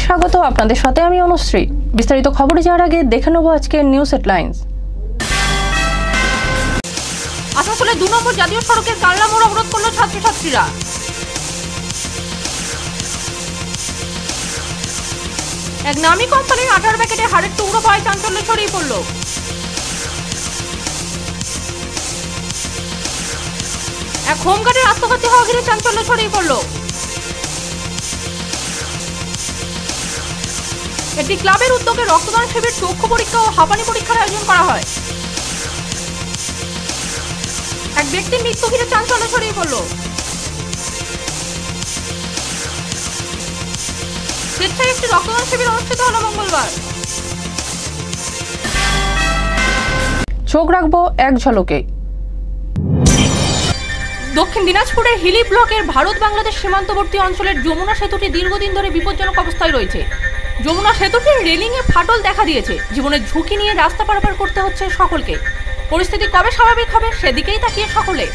স্বাগত। আপনাদের সাথে আমি অনুশ্রী। বিস্তারিত খবরে যাওয়ার আগে দেখে নেব আজকের নিউজ হেডলাইন্স। আসানসোলে 2 নম্বর জাতীয় সড়কের কালনা মোড় অবরোধ করল ছাত্রছাত্রীরা। এক নামী কোম্পানির আটার প্যাকেটে হাড়ের টুকরো পাওয়ায় চাঞ্চল্য ছড়িয়ে পড়ল। এক হোমগার্ডের আত্মঘাতী হওয়া ঘিরে চাঞ্চল্য ছড়িয়ে পড়ল। একটি ক্লাবের উদ্যোগে রক্তদান শিবির, চক্ষু পরীক্ষা ও হাঁপানি পরীক্ষার আয়োজন করা হয়। এক ব্যক্তির মৃত্যু ঘিরে চাঞ্চল্য ছড়িয়ে পড়ল। স্বেচ্ছায় একটি রক্তদান শিবির অনুষ্ঠিত হল মঙ্গলবার। চোখ রাখবো এক ঝলকে। দক্ষিণ দিনাজপুরের হিলি ব্লকের ভারত বাংলাদেশ সীমান্তবর্তী অঞ্চলের যমুনা সেতুটি দীর্ঘদিন ধরে বিপজ্জনক অবস্থায় রয়েছে। যমুনা সেতুটির রেলিংয়ে ফাটল দেখা দিয়েছে। জীবনের ঝুঁকি নিয়ে রাস্তা পারাপার করতে হচ্ছে সকলকে। পরিস্থিতি কবে স্বাভাবিক হবে সেদিকেই তাকিয়ে সকলে।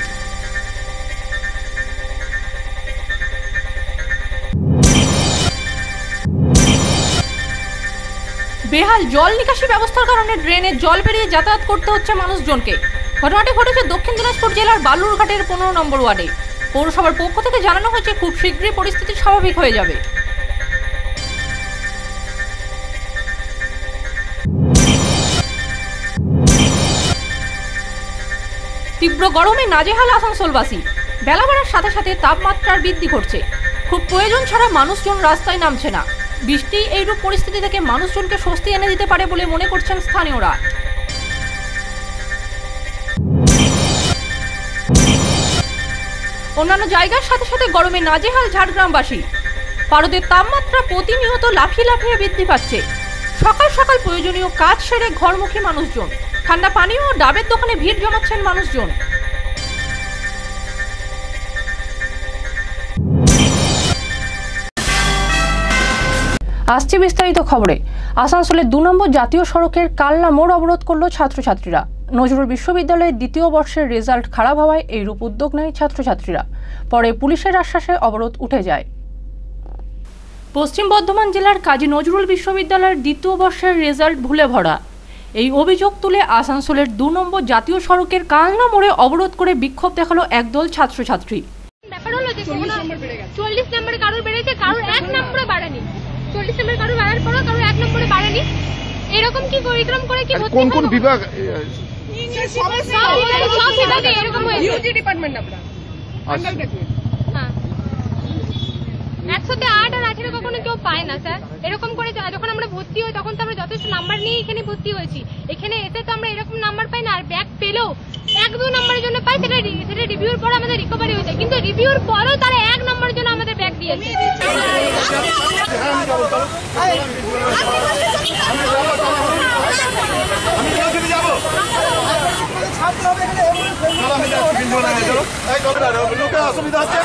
বেহাল জল নিকাশি ব্যবস্থার কারণে ড্রেনে জল বেরিয়ে যাতায়াত করতে হচ্ছে মানুষজনকে। ঘটনাটি ঘটেছে দক্ষিণ দিনাজপুর জেলার বালুরঘাটের 15 নম্বর ওয়ার্ডে। পৌরসভার পক্ষ থেকে জানানো হয়েছে খুব শীঘ্রই পরিস্থিতি স্বাভাবিক হয়ে যাবে। তীব্র গরমে নাজেহাল আসানসোলবাসী। বেলা বাড়ার সাথে সাথে তাপমাত্রার বৃদ্ধি ঘটছে। খুব প্রয়োজন ছাড়া মানুষজন রাস্তায় নামছে না। বৃষ্টি এইরূপ পরিস্থিতি থেকে মানুষজনকে স্বস্তি এনে দিতে পারে বলে মনে করছেন স্থানীয়রা। অন্যান্য জায়গার সাথে সাথে গরমে নাজেহাল ঝাড়গ্রামবাসী। পারদের তাপমাত্রা প্রতিনিয়ত লাফিয়ে লাফিয়ে বৃদ্ধি পাচ্ছে। সকাল সকাল প্রয়োজনীয় কাজ সেরে ঘরমুখী মানুষজন। ঠান্ডা পানীয় ও ডাবের দোকানে ভিড় জমাচ্ছেন মানুষজন। আসছে বিস্তারিত খবরে। আসানসোলের 2 নম্বর জাতীয় সড়কের কালনা মোড় অবরোধ করল ছাত্রছাত্রীরা। নজরুল বিশ্ববিদ্যালয়ের 2য় বর্ষের রেজাল্ট খারাপ হওয়ায় এইরূপ উদ্যোগ নেয় ছাত্রছাত্রীরা। পরে পুলিশের আশ্বাসে অবরোধ উঠে যায়। পশ্চিম বর্ধমান জেলার কাজী নজরুল বিশ্ববিদ্যালয়ের 2য় বর্ষের রেজাল্ট ভুলে ভরা। এই অভিযোগ তুলে আসানসোলের 2 নম্বর জাতীয় সড়কের কালনা মোড়ে অবরোধ করে বিক্ষোভ দেখালো একদল ছাত্রছাত্রী। ব্যাপার হলো যে 40 নম্বরে কারোর বেড়েছে, কারোর 1 নম্বরে বাড়েনি। 40 নম্বরে কারোর বাড়ার পরও কারোর 1 নম্বরে বাড়েনি। এরকম কি পরিক্রম করে কি কোন কোন বিভাগ? সব বিভাগে এরকম হয়েছে। ইউজি ডিপার্টমেন্ট আপনারা আন্ডার গ্রাজুয়েট। হ্যাঁ, 100তে 8 আর 18 কখনো কেউ পায় না স্যার। এরকম করে যখন আমরা ভর্তি হই তখন তো আমরা যথেষ্ট নাম্বার নিয়ে এখানে ভর্তি হয়েছি। এখানে এসে তো আমরা এরকম নাম্বার পাই না। আর ব্যাক পেলেও 1-2 নম্বরের জন্য পাই, সেটা রিভিউর পর আমাদের রিকভারি হয়ে যায়। কিন্তু রিভিউর পরেও তারা 1 নম্বরের জন্য আমাদের ব্যাক দিয়েছে। অসুবিধা হচ্ছে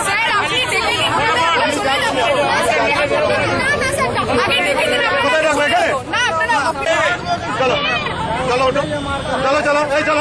চলো চলো চলো চলো এই চলো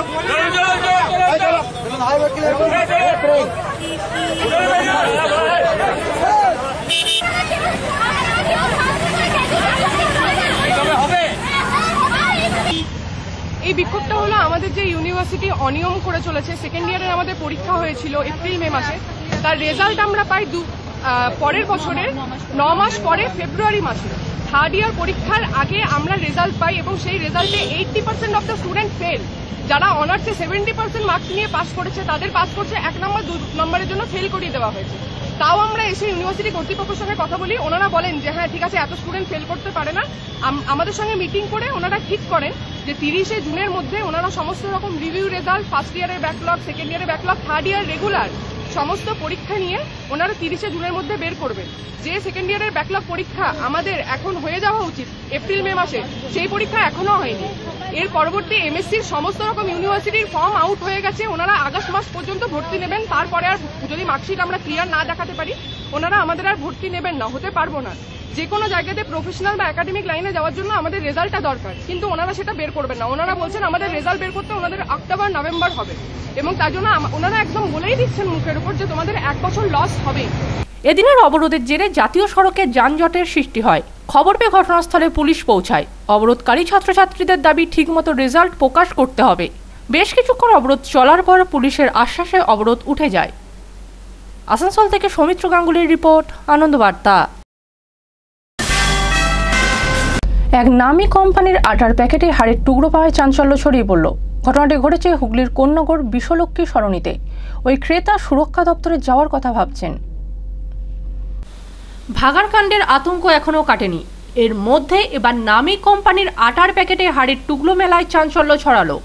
এই বিক্ষোভটা হলো আমাদের যে ইউনিভার্সিটি অনিয়ম করে চলেছে। সেকেন্ড ইয়ারের আমাদের পরীক্ষা হয়েছিল এপ্রিল-মে মাসে, তার রেজাল্ট আমরা পাই পরের বছরের 9 মাস পরে ফেব্রুয়ারি মাসে। থার্ড ইয়ার পরীক্ষার আগে আমরা রেজাল্ট পাই এবং সেই রেজাল্টে 80% অফ দ্য স্টুডেন্ট ফেল। যারা অনার্সে 70% মার্কস নিয়ে পাস করেছে তাদের পাস করছে 1 নম্বর 2 নম্বরের জন্য ফেল করিয়ে দেওয়া হয়েছে। তাও আমরা এসে ইউনিভার্সিটি কর্তৃপক্ষের সঙ্গে কথা বলি। ওনারা বলেন যে হ্যাঁ ঠিক আছে, এত স্টুডেন্ট ফেল করতে পারে না। আমাদের সঙ্গে মিটিং করে ওনারা ঠিক করেন যে 30শে জুনের মধ্যে ওনারা সমস্ত রকম রিভিউ রেজাল্ট, ফার্স্ট ইয়ারের ব্যাকলগ, সেকেন্ড ইয়ারের ব্যাকলগ, থার্ড ইয়ার রেগুলার সমস্ত পরীক্ষা নিয়ে ওনারা 30শে জুনের মধ্যে বের করবেন। যে সেকেন্ড ইয়ারের ব্যাকলগ পরীক্ষা আমাদের এখন হয়ে যাওয়া উচিত এপ্রিল-মে মাসে, সেই পরীক্ষা এখনো হয়নি। এর পরবর্তী এমএসসির সমস্ত রকম ইউনিভার্সিটির ফর্ম আউট হয়ে গেছে। ওনারা আগস্ট মাস পর্যন্ত ভর্তি নেবেন। তারপরে আর যদি মার্কশিট আমরা ক্লিয়ার না দেখাতে পারি ওনারা আমাদের আর ভর্তি নেবেন না, হতে পারবো না। যে কোনো জায়গাতে প্রফেশনাল বা একাডেমিক লাইনে যাওয়ার জন্য আমাদের রেজাল্টটা দরকার, কিন্তু ওনারা সেটা বের করবেন না। ওনারা বলছেন আমাদের রেজাল্ট বের করতে ওনাদের অক্টোবর নভেম্বর হবে এবং তার জন্য ওনারা একদম বলেই দিচ্ছেন মুখের উপর যে তোমাদের 1 বছর লস হবে। এদিনের অবরোধের জেরে জাতীয় সড়কে যানজটের সৃষ্টি হয়। খবর পেয়ে ঘটনাস্থলে পুলিশ পৌঁছায়। অবরোধকারী ছাত্রছাত্রীদের দাবি ঠিকমতো রেজাল্ট প্রকাশ করতে হবে। বেশ কিছুক্ষণ অবরোধ চলার পর পুলিশের আশ্বাসে অবরোধ উঠে যায়। আসানসোল থেকে সৌমিত্র গাঙ্গুলির রিপোর্ট, আনন্দবার্তা। এক নামী কোম্পানির আটার প্যাকেটে হাড়ের টুকরো পাওয়ায় চাঞ্চল্য ছড়িয়ে পড়ল। ঘটনাটি ঘটেছে হুগলির কোন্নগর বিশ্বলক্ষ্মী সরণিতে। ওই ক্রেতা সুরক্ষা দপ্তরে যাওয়ার কথা ভাবছেন। ভাগাড় কাণ্ডের আতঙ্ক এখনো কাটেনি। এর মধ্যে এবার নামী কোম্পানির আটার প্যাকেটে হাড়ের টুকরো মেলায় চাঞ্চল্য ছড়ালো।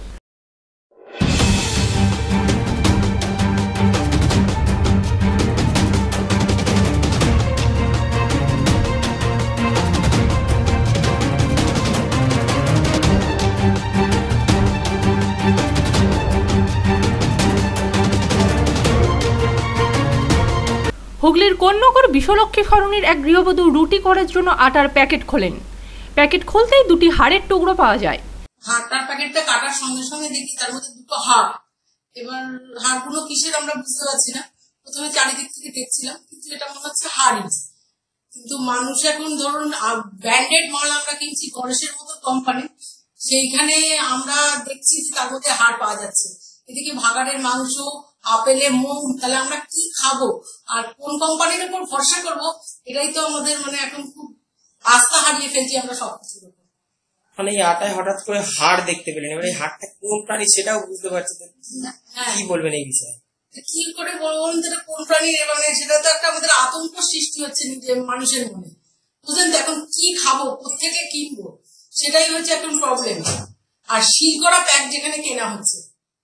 হুগলির কোন্নগর বিশ্বলক্ষ্মী সরণির এক গৃহবধূ রুটি করার জন্য আটার প্যাকেট খোলেন। প্যাকেট খুলতেই দুটি হাড়ের টুকরো পাওয়া যায়। হাড়টার প্যাকেটটা কাটার সঙ্গে সঙ্গে দেখি তার মধ্যে দুটো হাড়। এবার হাড়গুলো কিসের আমরা বুঝতে পারছি না। প্রথমে চারিদিক থেকে দেখছিলাম, কিন্তু এটা মনে হচ্ছে হাড়ই। কিন্তু মানুষ এখন ধরুন ব্র্যান্ডেড মাল আমরা কিনছি, গণেশের মতো কোম্পানি, সেইখানে আমরা দেখছি যে তার মধ্যে হাড় পাওয়া যাচ্ছে। এদিকে ভাগাড়ের মাংস, আপেলে মুগ, তাহলে আমরা কি খাবো আর কোন কোম্পানির উপর ভরসা করবো, এটাই তো আমাদের এখন খুব আস্থা হারিয়ে ফেলছি আমরা সবকিছুর উপর। এই আটায় হঠাৎ করে হাড় দেখতে পেলেন, এবার এই হাড়টা কোন প্রাণী সেটাও বুঝতে পারছি না। কি বলবেন এই বিষয়ে? কি করে বলুন যেটা কোন প্রাণী, সেটা তো একটা আমাদের আতঙ্ক সৃষ্টি হচ্ছে নিজে মানুষের মনে। বুঝলেন তো, এখন কি খাবো, কোথেকে কিনবো, সেটাই হচ্ছে এখন প্রবলেম। আর সিল করা প্যাক যেখানে কেনা হচ্ছে।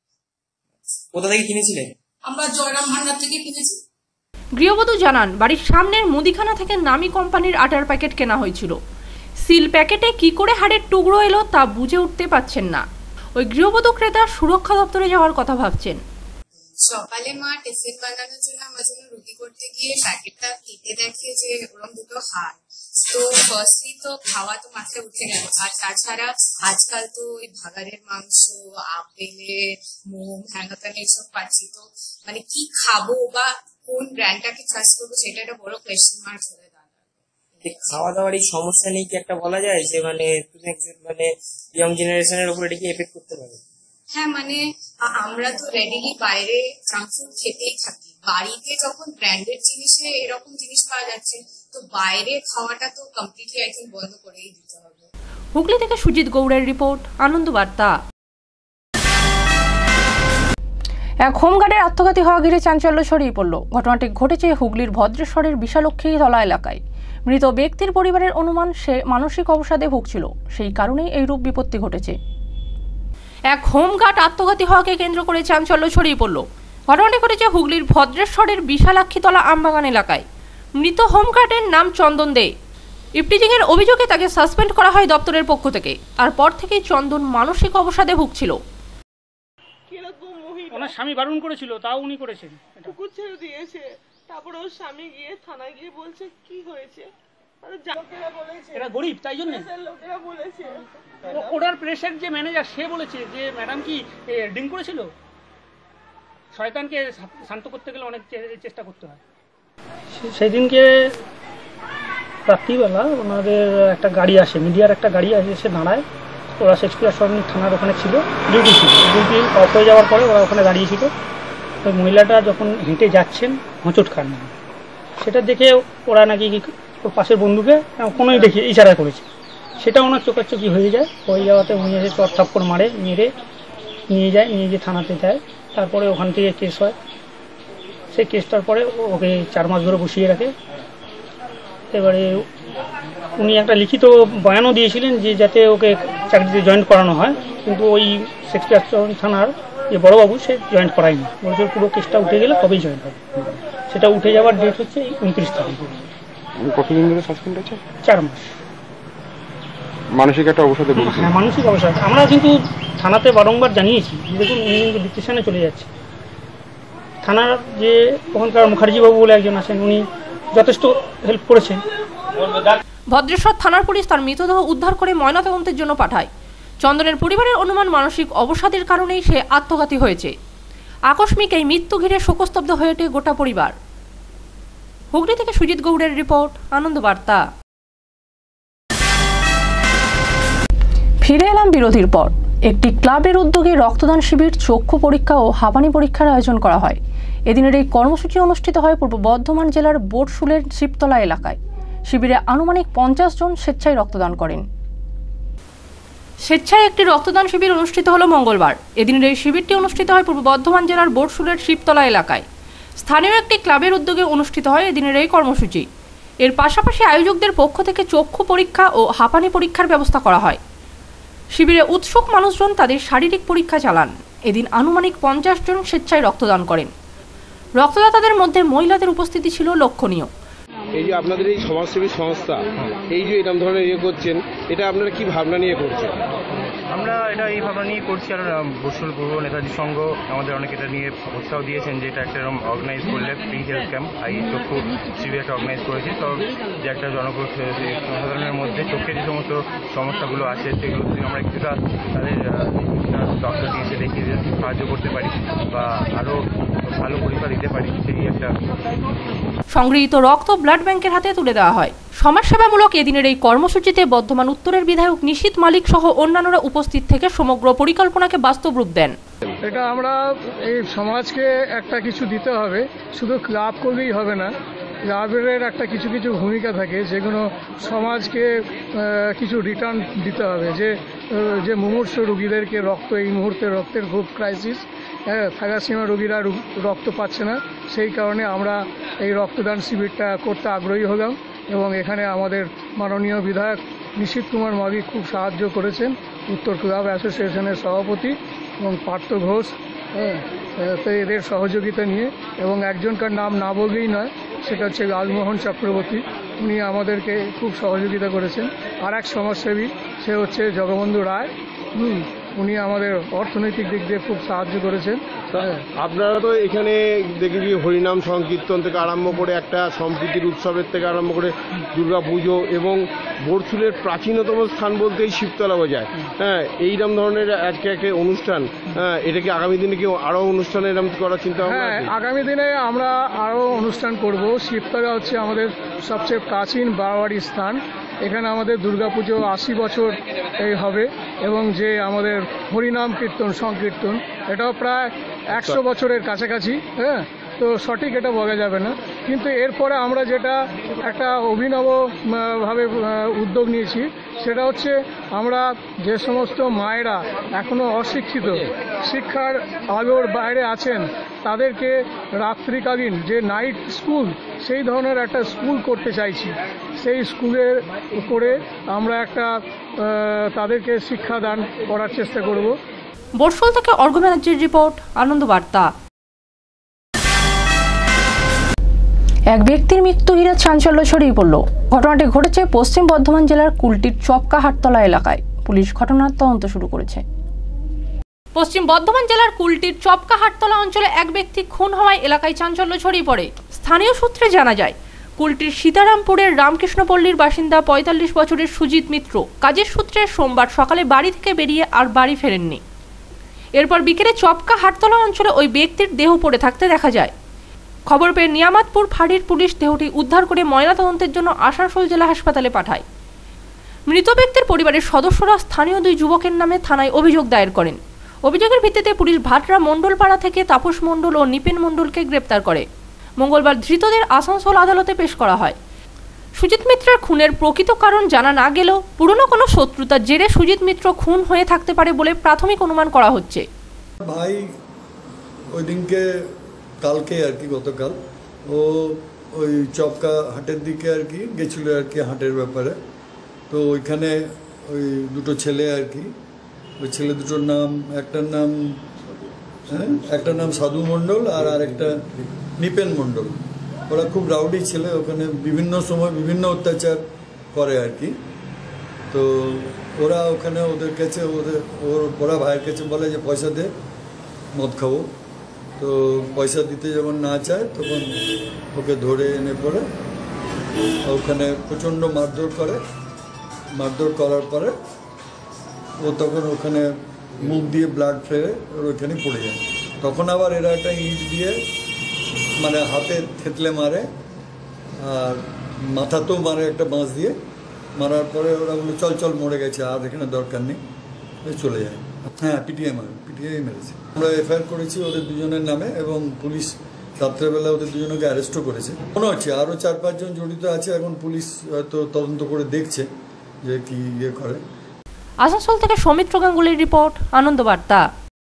কোথা থেকে কিনেছিলেন? আমরা জয়রাম ভান্ডার থেকে কিনেছি। গৃহবধূ জানান, বাড়ির সামনের মুদিখানা থেকে নামী কোম্পানির আটার প্যাকেট কেনা হয়েছিল। সিল প্যাকেটে কি করে হাড়ের টুকরো এলো তা বুঝে উঠতে পারছেন না। ওই গৃহবধূ ক্রেতা সুরক্ষা দপ্তরে যাওয়ার কথা ভাবছেন। সকালে মা টিফিন বানানোর জন্য আমার জন্য রুটি করতে গিয়ে প্যাকেটটা কেটে দেখে যে ওরকম দুটো হাড়। তো ফার্স্টলি তো খাওয়া তো মাথায় উঠে গেল। আর তাছাড়া আজকাল তো ওই ভাগাড়ের মাংস, আপেলে মুগ, হ্যাঙ্গাতান এইসব পাচ্ছি। তো কি খাবো বা কোন ব্র্যান্ডটাকে ট্রাস্ট করবো, সেটা একটা বড় কোয়েশ্চেন মার্ক হয়ে দাঁড়ায়। খাওয়া দাওয়ার এই সমস্যা নেই কি একটা বলা যায় যে ইয়ং জেনারেশনের উপর এটা কি এফেক্ট করতে পারে? হ্যাঁ, আমরা তো রেডিলি বাইরে জাঙ্ক ফুড খেতেই থাকি। বাড়িতে যখন ব্র্যান্ডেড জিনিসে এরকম জিনিস পাওয়া যাচ্ছে, তো বাইরে খাওয়াটা তো কমপ্লিটলি আই থিঙ্ক বন্ধ করেই দিতে হবে। হুগলি থেকে সুজিত গৌড়ের রিপোর্ট, আনন্দবার্তা। এক হোমগার্ডের আত্মঘাতী হওয়া ঘিরে চাঞ্চল্য ছড়িয়ে পড়ল। ঘটনাটি ঘটেছে হুগলির ভদ্রেশ্বরের বিশালক্ষী তলা এলাকায়। মৃত ব্যক্তির পরিবারের অনুমান সে মানসিক অবসাদে ভুগছিল, সেই কারণেই এই রূপ বিপত্তি ঘটেছে। এক হোমগার্ড আত্মঘাতী হওয়াকে কেন্দ্র করে চাঞ্চল্য ছড়িয়ে পড়ল। ঘটনাটি ঘটেছে হুগলির ভদ্রেশ্বরের বিশালাক্ষীতলা আমবাগান এলাকায়। মৃত হোমগার্ডের নাম চন্দন দে। ইফটিজিং এর অভিযোগে তাকে সাসপেন্ড করা হয় দপ্তরের পক্ষ থেকে। আর পর থেকেই চন্দন মানসিক অবসাদে ভুগছিল। ওনার স্বামী বারণ করেছিল, তাও উনি করেছেন। কুকুর ছেড়ে দিয়েছে, তারপরে ওর স্বামী গিয়ে থানায় গিয়ে বলছে কি হয়েছে। এরা গরিব, তাই জন্য লোকেরা বলেছে। ওনার প্রেসের যে ম্যানেজার, সে বলেছে যে ম্যাডাম কি ড্রিঙ্ক করেছিল। শয়তানকে শান্ত করতে গেলে অনেক চেষ্টা করতে হয়। সেদিনকে রাত্রিবেলা ওনাদের একটা গাড়ি আসে, মিডিয়ার একটা গাড়ি আসে, এসে দাঁড়ায়। ওরা শেক্সপিয়ার সরণি থানার ওখানে ছিল, ডিউটি ছিল। ডিউটি অফ হয়ে যাওয়ার পরে ওরা ওখানে দাঁড়িয়েছিল। ওই মহিলাটা যখন হেঁটে যাচ্ছেন হোঁচট খান, সেটা দেখে ওরা নাকি ওর পাশের বন্ধুকে কোনোই দেখে ইশারা করেছে। সেটা ওনার চোখাচোখি হয়ে যায়। হয়ে যাওয়াতে উনি এসে চট থাপ্পড় মারে, মেরে নিয়ে গিয়ে থানাতে যায়। তারপরে ওখান থেকে কেস হয়। সেই কেসটার পরে ওকে 4 মাস ধরে বসিয়ে রাখে। এবারে উনি একটা লিখিত বয়ানও দিয়েছিলেন যে যাতে ওকে চাকরিতে জয়েন করানো হয়, কিন্তু ওই শেক্সপিয়ার থানার যে বড়বাবু, সে জয়েন করায়নি। বলছে পুরো কেসটা উঠে গেলে তবেই জয়েন হবে। সেটা উঠে যাওয়ার ডেট হচ্ছে 29 তারিখ। কতদিন ধরে সাসপেন্ড আছে? 4 মাস। মানসিক একটা অবসাদে ভুগছে। হ্যাঁ, মানসিক অবসাদ। আমরা কিন্তু থানাতে বারংবার জানিয়েছি, দেখুন উনি কিন্তু ডিপ্রেশনে চলে যাচ্ছে। থানার যে ওখানকার মুখার্জিবাবু বলে একজন আছেন, উনি যথেষ্ট হেল্প করেছেন। ভদ্রেশ্বর থানার পুলিশ তার মৃতদেহ উদ্ধার করে ময়নাতদন্তের জন্য পাঠায়। চন্দনের পরিবারের অনুমান মানসিক অবসাদের কারণেই সে আত্মঘাতী হয়েছে। আকস্মিক এই মৃত্যু ঘিরে শোকস্তব্ধ হয়ে ওঠে গোটা পরিবার। হুগলি থেকে সুজিত গৌড়ের রিপোর্ট, আনন্দ বার্তা। ফিরে এলাম বিরতির পর। একটি ক্লাবের উদ্যোগে রক্তদান শিবির, চক্ষু পরীক্ষা ও হাঁপানি পরীক্ষার আয়োজন করা হয়। এদিনের এই কর্মসূচি অনুষ্ঠিত হয় পূর্ব বর্ধমান জেলার বোরশুলের শিবতলা এলাকায়। শিবিরে আনুমানিক 50 জন স্বেচ্ছায় রক্তদান করেন। স্বেচ্ছায় একটি রক্তদান শিবির অনুষ্ঠিত হলো মঙ্গলবার। এদিনের এই শিবিরটি অনুষ্ঠিত হয় পূর্ব বর্ধমান জেলার বোরশুলের শিবতলা এলাকায়। স্থানীয় একটি ক্লাবের উদ্যোগে অনুষ্ঠিত হয় এদিনের এই কর্মসূচি। এর পাশাপাশি আয়োজকদের পক্ষ থেকে চক্ষু পরীক্ষা ও হাঁপানি পরীক্ষার ব্যবস্থা করা হয়। শিবিরে উৎসুক মানুষজন তাদের শারীরিক পরীক্ষা চালান। এদিন আনুমানিক 50 জন স্বেচ্ছায় রক্তদান করেন। রক্তদাতাদের মধ্যে মহিলাদের উপস্থিতি ছিল লক্ষণীয়। এই যে আপনাদের এই সমাজসেবী সংস্থা, এই যে এরকম ধরনের ইয়ে করছেন, এটা আপনারা কি ভাবনা নিয়ে করছেন? আমরা এটা এই ভাবনা নিয়ে করছি, আর বসুল পূর্ব নেতাজি সংঘ আমাদের অনেক এটা নিয়ে উৎসাহ দিয়েছেন যে এটা একটা এরকম অর্গানাইজ করলে ফ্রি হেলথ ক্যাম্প, এই চক্ষু শিবির একটা অর্গানাইজ করেছি। তো যে একটা জনসাধারণের মধ্যে চোখের যে সমস্ত সমস্যাগুলো আছে সেগুলো যদি আমরা কিছুটা তাদের ডক্টর দিয়ে এসে দেখিয়ে সাহায্য করতে পারি বা আরও ভালো পরীক্ষা দিতে পারি, সেই একটা। সংগৃহীত রক্ত ব্লাড ব্যাংকের হাতে তুলে দেওয়া হয়। সমাজসেবামূলক এদিনের এই কর্মসূচিতে বর্ধমান উত্তরের বিধায়ক নিশীথ মালিক সহ অন্যান্যরা উপস্থিত থেকে সমগ্র পরিকল্পনাকে বাস্তব রূপ দেন। এটা আমরা এই সমাজকে একটা কিছু দিতে হবে, শুধু ক্লাব করলেই হবে না। ক্লাবের একটা কিছু কিছু ভূমিকা থাকে, যেগুলো সমাজকে কিছু রিটার্ন দিতে হবে। যে মুমূর্ষু রোগীদেরকে রক্ত, এই মুহূর্তে রক্তের খুব ক্রাইসিস, থ্যালাসেমিয়া রোগীরা রক্ত পাচ্ছে না, সেই কারণে আমরা এই রক্তদান শিবিরটা করতে আগ্রহী হলাম। এবং এখানে আমাদের মাননীয় বিধায়ক নিশীথ কুমার মালিক খুব সাহায্য করেছেন, উত্তর ক্লাব অ্যাসোসিয়েশনের সভাপতি এবং পার্থ ঘোষ, তো এদের সহযোগিতা নিয়ে, এবং একজনকার নাম না বললেই নয়, সেটা হচ্ছে লালমোহন চক্রবর্তী। উনি আমাদেরকে খুব সহযোগিতা করেছেন। আর এক সমাজসেবী, সে হচ্ছে জগবন্ধু রায়, উনি আমাদের অর্থনৈতিক দিক দিয়ে খুব সাহায্য করেছেন। আপনারা তো এখানে দেখেছি হরিনাম সংকীর্তন থেকে আরম্ভ করে একটা সম্প্রীতির উৎসবের থেকে আরম্ভ করে দুর্গা পুজো, এবং বোরশুলের প্রাচীনতম স্থান বলতে এই শিবতলা বাজার। হ্যাঁ, এইরকম ধরনের আজকে একটা অনুষ্ঠান, হ্যাঁ, এটাকে আগামী দিনে কি আরও অনুষ্ঠান এরকম করার চিন্তা ভাবনা? হ্যাঁ, আগামী দিনে আমরা আরও অনুষ্ঠান করব। শিবতলা হচ্ছে আমাদের সবচেয়ে প্রাচীন বারোয়ারি স্থান। এখানে আমাদের দুর্গাপুজো 80 বছর এই হবে, এবং যে আমাদের হরিনাম কীর্তন সংকীর্তন, এটাও প্রায় 100 বছরের কাছাকাছি। হ্যাঁ, তো সঠিক এটা বলা যাবে না, কিন্তু এরপরে আমরা যেটা একটা অভিনবভাবে উদ্যোগ নিয়েছি, সেটা হচ্ছে আমরা যে সমস্ত মায়েরা এখনও অশিক্ষিত, শিক্ষার আলোর বাইরে আছেন, তাদেরকে রাত্রিকালীন যে নাইট স্কুল, সেই ধরনের একটা স্কুল করতে চাইছি। সেই স্কুলে করে আমরা একটা তাদেরকে শিক্ষাদান করার চেষ্টা করব। বর্ষল থেকে অর্ঘ্য ব্যানার্জির রিপোর্ট, আনন্দ বার্তা। এক ব্যক্তির মৃত্যু ঘিরে চাঞ্চল্য ছড়িয়ে পড়ল। ঘটনাটি ঘটেছে পশ্চিম বর্ধমান জেলার কুলটির চপকা হাটতলা এলাকায়। পুলিশ ঘটনার তদন্ত শুরু করেছে। পশ্চিম বর্ধমান জেলার কুলটির চপকা হাটতলা অঞ্চলে এক ব্যক্তি খুন হওয়ায় এলাকায় চাঞ্চল্য ছড়িয়ে পড়ে। স্থানীয় সূত্রে জানা যায়, কুলটির সীতারামপুরের রামকৃষ্ণপল্লীর বাসিন্দা 45 বছরের সুজিত মিত্র কাজের সূত্রে সোমবার সকালে বাড়ি থেকে বেরিয়ে আর বাড়ি ফেরেননি। এরপর বিকেলে চপকা হাটতলা অঞ্চলে ওই ব্যক্তির দেহ পড়ে থাকতে দেখা যায়। খবর পেয়ে নিয়ামতপুর ফাঁড়ির পুলিশ দেহটি উদ্ধার করে ময়নাতদন্তের জন্য আসানসোল জেলা হাসপাতালে পাঠায়। মৃত ব্যক্তির পরিবারের সদস্যরা স্থানীয় 2 যুবকের নামে থানায় অভিযোগ দায়ের করেন। অভিযোগের ভিত্তিতে পুলিশ ভাটরা মণ্ডলপাড়া থেকে তাপস মণ্ডল ও নিপেন মণ্ডলকে গ্রেপ্তার করে। মঙ্গলবার ধৃতদের আসানসোল আদালতে পেশ করা হয়। সুজিত মিত্রের খুনের প্রকৃত কারণ জানা না গেলেও পুরনো কোনো শত্রুতার জেরে সুজিত মিত্র খুন হয়ে থাকতে পারে বলে প্রাথমিক অনুমান করা হচ্ছে। ভাই ওই দিনকে কালকে আর কি, গতকাল ও ওই চপকা হাটের দিকে আর কি গেছিলো আর কি, হাটের ব্যাপারে। তো ওইখানে ওই 2 ছেলে আর কি, ওই ছেলে দুটোর নাম, একটার নাম সাধু মণ্ডল আর আরেকটা নিপেন মণ্ডল। ওরা খুব রাউডি ছেলে, ওখানে বিভিন্ন সময় বিভিন্ন অত্যাচার করে আর কি। তো ওরা ওখানে ওদের কাছে ওরা ভাইয়ের কাছে বলে যে পয়সা দে, মদ খাবো। তো পয়সা দিতে যখন না চায়, তখন ওকে ধরে এনে পরে ওখানে প্রচণ্ড মারধর করে। মারধর করার পরে ও তখন ওখানে মুখ দিয়ে ব্লাড ফেলে ওর ওইখানে পড়ে যায়। তখন আবার এরা একটা ইট দিয়ে মানে হাতে থেতলে মারে, আর মাথাতেও মারে একটা বাঁশ দিয়ে, মারার পরে ওরা বলে চল চল মরে গেছে, আর এখানে দরকার নেই, চলে যায়। হ্যাঁ, পিটিআই মেরেছে। আমরা এফআইআর করেছি ওদের দুজনের নামে এবং পুলিশ রাত্রেবেলা ওদের দুজনকে অ্যারেস্টও করেছে। মনে হচ্ছে আরও 4-5 জন জড়িত আছে, এখন পুলিশ হয়তো তদন্ত করে দেখছে যে কি ইয়ে করে। আসানসোল থেকে সৌমিত্র গাঙ্গুলির রিপোর্ট, আনন্দবার্তা।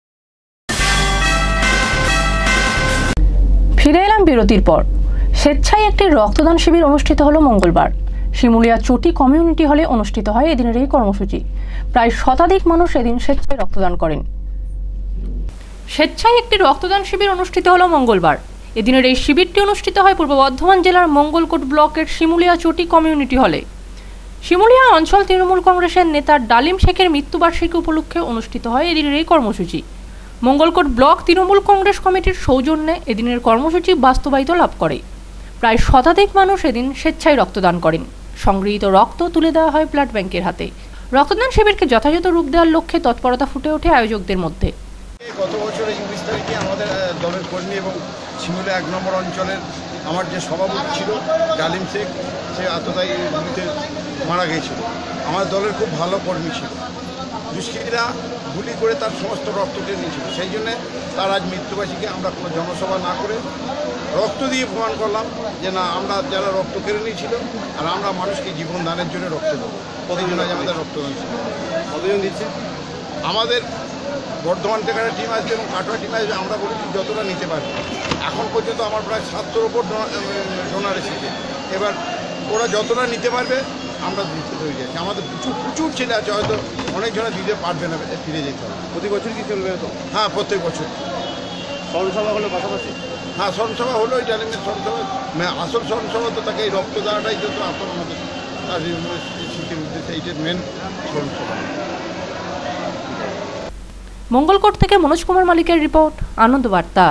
ফিরে এলাম বিরতির পর। স্বেচ্ছায় একটি রক্তদান শিবির অনুষ্ঠিত হলো মঙ্গলবার। শিমুলিয়া চটি কমিউনিটি হলে অনুষ্ঠিত হয় এদিনের এই কর্মসূচি। প্রায় শতাধিক মানুষ এদিন স্বেচ্ছায় রক্তদান করেন। স্বেচ্ছায় একটি রক্তদান শিবির অনুষ্ঠিত হলো মঙ্গলবার। এদিনের এই শিবিরটি অনুষ্ঠিত হয় পূর্ব বর্ধমান জেলার মঙ্গলকোট ব্লকের শিমুলিয়া চটি কমিউনিটি হলে। শিমুলিয়া অঞ্চল তৃণমূল কংগ্রেসের নেতা ডালিম শেখের মৃত্যুবার্ষিকী উপলক্ষে অনুষ্ঠিত হয় এদিনের এই কর্মসূচি। মঙ্গলকোট ব্লক তৃণমূল কংগ্রেস কমিটির সৌজন্যে এদিনের কর্মসূচি বাস্তবায়িত লাভ করে। প্রায় শতাধিক মানুষ এদিন স্বেচ্ছায় রক্তদান করেন। সংগৃহীত রক্ত তুলে দেওয়া হয় ব্লাড ব্যাংকের হাতে। রক্তদান শিবিরকে যথাযথ রূপ দেওয়ার লক্ষ্যে তৎপরতা ফুটে ওঠে আয়োজকদের মধ্যে। গত বছরের ২৯ তারিখে আমাদের দলের কর্মী এবং শিমুলিয়া ১ নম্বর অঞ্চলের আমার যে সভাপতি ছিল ডালিম শেখ, সে আততায়ী গুলিতে মারা গিয়েছিল। আমার দলের খুব ভালো কর্মী ছিল। দুষ্কৃতীরা গুলি করে তার সমস্ত রক্ত টেনে নিয়েছিল। সেই জন্যে তার আজ মৃত্যুবার্ষিকী আমরা কোনো জনসভা না করে রক্ত দিয়ে প্রমাণ করলাম যে না, আমরা যারা রক্ত কেড়ে নিয়েছিল আর আমরা মানুষকে জীবন দানের জন্য রক্ত দেবো। কতজন আজ আমাদের রক্তদান ছিল? কতজন দিচ্ছে? আমাদের বর্ধমান থেকে একটা টিম আসবে এবং কাটোয়া টিম আসবে। আমরা বলেছি যতটা নিতে পারবে। এখন পর্যন্ত আমার প্রায় 700-র ওপর ডোনার এসেছে। এবার ওরা যতটা নিতে পারবে আমরা দিতে হয়ে যাচ্ছি। আমাদের প্রচুর ছেলে আছে, হয়তো অনেকজনে দিতে পারবে না, ফিরে যেতে হবে। প্রতি বছর কি চলবে তো? হ্যাঁ, প্রত্যেক বছর। স্মরণসভা হলো পাশাপাশি? হ্যাঁ, স্মরণসভা হলো। এই ডালিমের স্মরণসভা, আসল স্মরণসভা তো তাকে এই রক্ত দেওয়াটাই যত আসল আমাদের তার স্মৃতির উদ্দেশ্যে এইটার মেন স্মরণসভা। মঙ্গলকোট থেকে মনোজ কুমার মালিকের রিপোর্ট, আনন্দবার্তা।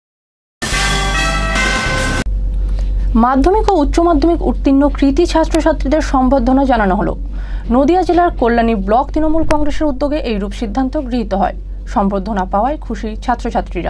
মাধ্যমিক ও উচ্চ মাধ্যমিক উত্তীর্ণ কৃতী ছাত্রছাত্রীদের সম্বর্ধনা জানানো হলো। নদিয়া জেলার কল্যাণী ব্লক তৃণমূল কংগ্রেসের উদ্যোগে এইরূপ সিদ্ধান্ত গৃহীত হয়। সম্বর্ধনা পাওয়ায় খুশি ছাত্রছাত্রীরা।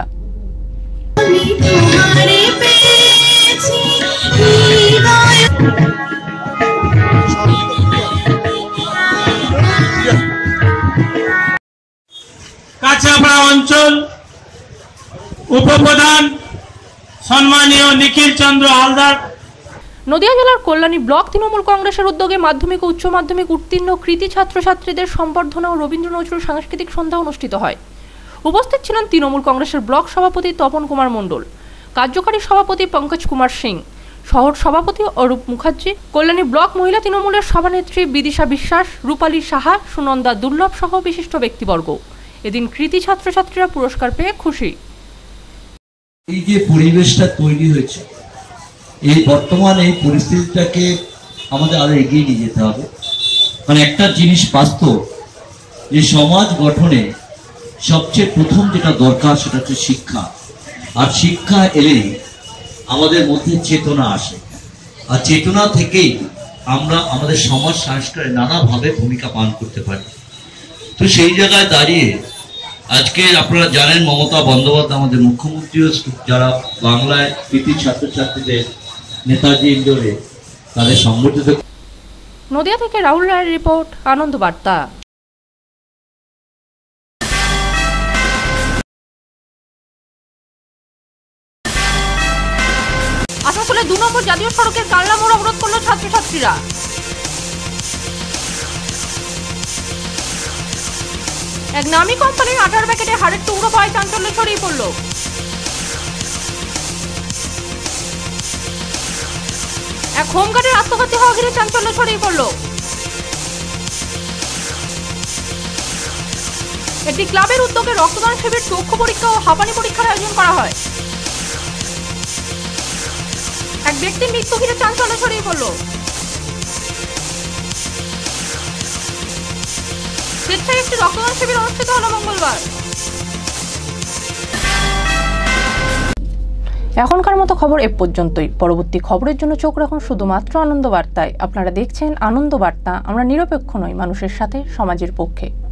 কাছাপাড়া অঞ্চল উপপ্রধান সম্মানীয় নিখিল চন্দ্র হালদার। নদিয়া জেলার কল্যাণী ব্লক তৃণমূল কংগ্রেসের উদ্যোগে মাধ্যমিক ও উচ্চ মাধ্যমিক উত্তীর্ণ কৃতী ছাত্রছাত্রীদের সম্বর্ধনা ও রবীন্দ্র নজরুল সাংস্কৃতিক সন্ধ্যা অনুষ্ঠিত হয়। উপস্থিত ছিলেন তৃণমূল কংগ্রেসের ব্লক সভাপতি তপন কুমার মণ্ডল, কার্যকারী সভাপতি পঙ্কজ কুমার সিং, শহর সভাপতি অরূপ মুখার্জি, কল্যাণী ব্লক মহিলা তৃণমূলের সভানেত্রী বিদিশা বিশ্বাস, রূপালী সাহা, সুনন্দা দুর্লভ সহ বিশিষ্ট ব্যক্তিবর্গ। এদিন কৃতী ছাত্রছাত্রীরা পুরস্কার পেয়ে খুশি। এই যে পরিবেশটা তৈরি হয়েছে, এই বর্তমান এই পরিস্থিতিটাকে আমাদের আরো এগিয়ে নিয়ে যেতে হবে। মানে একটা জিনিস বাস্তব, যে সমাজ গঠনে সবচেয়ে প্রথম যেটা দরকার সেটা হচ্ছে শিক্ষা। আর শিক্ষা এলেই আমাদের মধ্যে চেতনা আসে, আর চেতনা থেকেই আমরা আমাদের সমাজ সংস্কারে নানাভাবে ভূমিকা পালন করতে পারি। তো সেই জায়গায় দাঁড়িয়ে আজকে আপনারা জানেন মমতা বন্দ্যোপাধ্যায় আমাদের মুখ্যমন্ত্রীও যারা বাংলায় কৃতী ছাত্রছাত্রীদের নেতাজি ইন্ডোরে তাদের সংগঠিত। নদিয়া থেকে রাহুল রায়ের রিপোর্ট, আনন্দবার্তা। আসানসোলে 2 নম্বর জাতীয় সড়কের কালনা মোড় অবরোধ করলো ছাত্রছাত্রীরা। এক নামী কোম্পানির আটার প্যাকেটে হাড়ের টুকরো পাওয়ায় চাঞ্চল্য ছড়িয়ে পড়ল। এক হোমগার্ডের আত্মঘাতী হওয়া ঘিরে চাঞ্চল্য ছড়িয়ে পড়ল। একটি ক্লাবের উদ্যোগে রক্তদান শিবির, চক্ষু পরীক্ষা ও হাঁপানি পরীক্ষার আয়োজন করা হয়। এক ব্যক্তির মৃত্যু ঘিরে চাঞ্চল্য ছড়িয়ে পড়ল। স্বেচ্ছায় একটি রক্তদান শিবির অনুষ্ঠিত হলো মঙ্গলবার। এখনকার মতো খবর এ পর্যন্তই। পরবর্তী খবরের জন্য চোখ রাখুন শুধুমাত্র আনন্দবার্তায়। আপনারা দেখছেন আনন্দবার্তা। আমরা নিরপেক্ষ নই, মানুষের সাথে, সমাজের পক্ষে।